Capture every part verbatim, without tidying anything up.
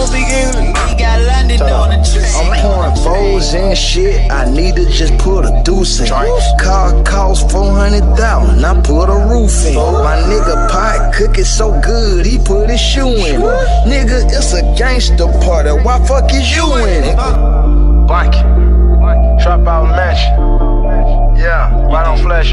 don't speak English. We got London on the train. I'm pouring foes and shit. I need to just put a deuce in. Car cost four hundred thousand. I put a roof in. My nigga pot cooking so good, he put his shoe in. Nigga, it's a gangster party. Why fuck is you in it? Blanket, Trap Out Mansion. Yeah, right on Flash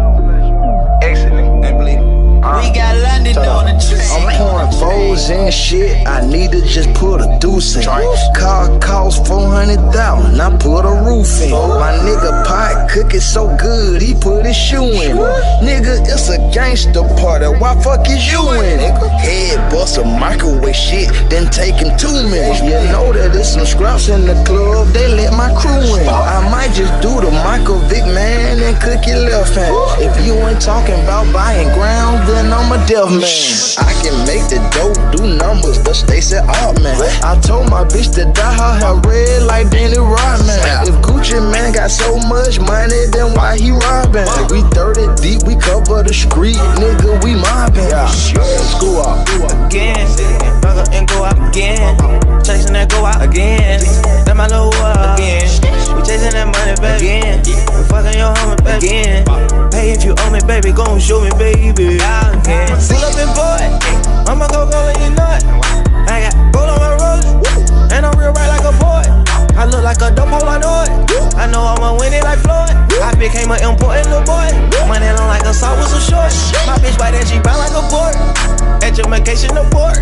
up. Exit, nigga. Ain't believe it. We got London on the train. I'm pouring foes and shit. I need to just put a deuce in. Car cost four hundred thousand. I put a roof in. My nigga pot cooking so good, he put his shoe in. Nigga, it's a gangster party. Why fuck is you in it? Head bust a microwave shit, then taking two minutes. You know that there's some scraps in the club. They let my crew in. I might just do the Michael Vick, man, and cook your left hand. If you ain't talking about buying ground, then I'm a deaf man. I can make the dope do numbers, but they said, oh man. I told my bitch to dye her hair red like Danny Rodman. If Gucci man got so much money, then why he robbing? We thirty deep, we cover the street, nigga, we mobbing. School up again, fuck up and go out again. Chasing that go out again. That my little up again. We chasing that money back again. We fucking your homie back again. Pay if you owe me, baby, gon' show me, baby. Again. Pull up and boy, I'ma go go let you know it. I got gold on my roses, and I'm real right like a boy. I look like a dope hole, I know it. I know I'ma win it like Floyd. I became an important little boy. Money long like a saw was so short. My bitch bite that she bound like a board. Education abort.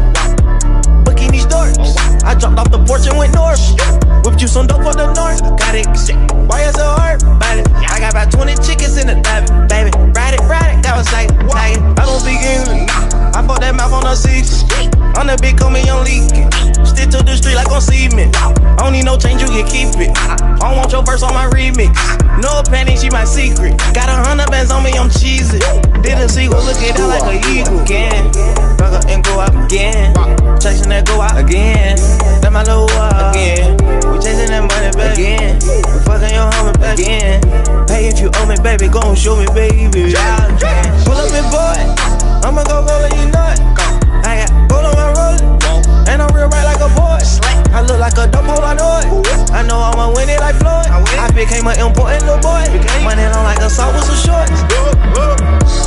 Booking these doors. I jumped off the porch and went north. Whipped you some dope for the north. Got it, why you so hard? Bite it. I got about twenty chickens in the dive, baby. Ride it, ride it. That was like, like it. I don't speak English. I bought that mouth on the seats. On the big, call me on leaking. Stick to the street like on cement. I don't need no change, you can keep it. I don't want your verse on my remix. No panic, she my secret. Got a hundred bands on me, I'm cheesy. Did a sequel, look it out like an eagle. Again, fuck up and go out again. Chasing that go out again. That my little up again. We chasing that money back again. We fucking your homie back again. Pay if you owe me, baby, gon' show me, baby. Pull up and boy, I'ma go go let you know it. I got gold on my roses, and I'm real right like a boy. I look like a dope hole, I know it. I know I'ma win it like Floyd. I became an important little boy. Money long like a saw with some shorts.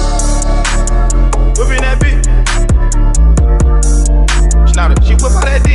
Whipping that bitch. She whip out that dick.